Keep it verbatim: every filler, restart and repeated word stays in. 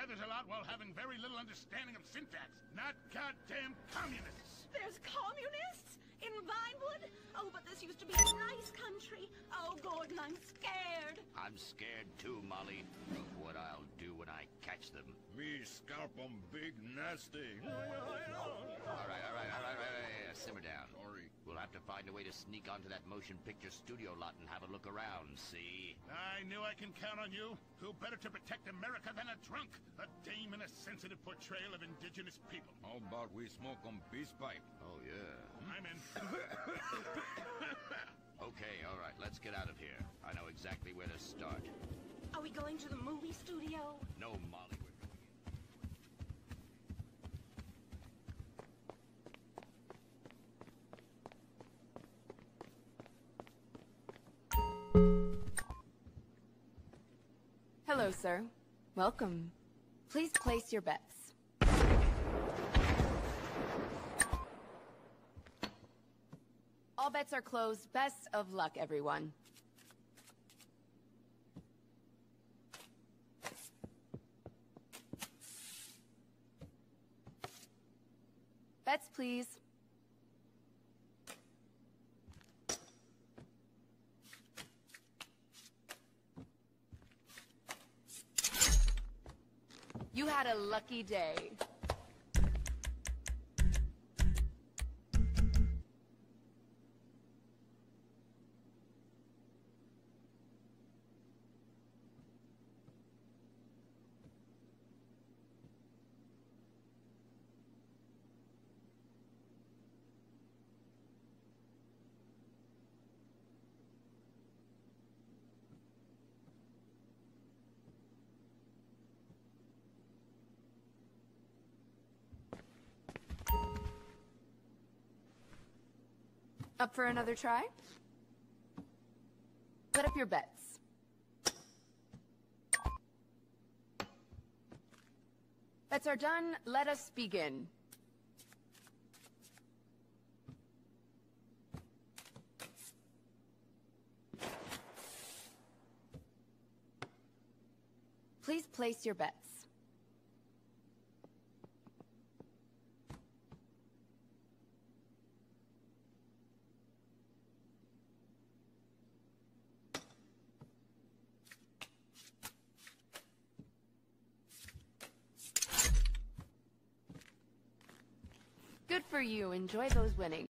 feathers a lot while having very little understanding of syntax. Not goddamn communists. There's communists? In Vinewood? Oh, but this used to be a nice country. Oh, Gordon, I'm scared. I'm scared too, Molly, of what I'll do when I catch them. Me scalp 'em big nasty. All right, all right, all right, all right, all right. Simmer down. Sorry. We'll have to find a way to sneak onto that motion picture studio lot and have a look around, see? I knew I can count on you. Who better to protect America than a drunk? A dame in a sensitive portrayal of indigenous people. How about we smoke 'em peace pipe? Oh, yeah. I'm in. Okay, all right, let's get out of here. I know exactly where to start. Are we going to the movie studio? No, Molly, we're going in. Hello, sir. Welcome. Please place your bets. All bets are closed. Best of luck, everyone. Bets, please. You had a lucky day. Up for another try? Put up your bets. Bets are done. Let us begin. Please place your bets. Good for you. Enjoy those winnings.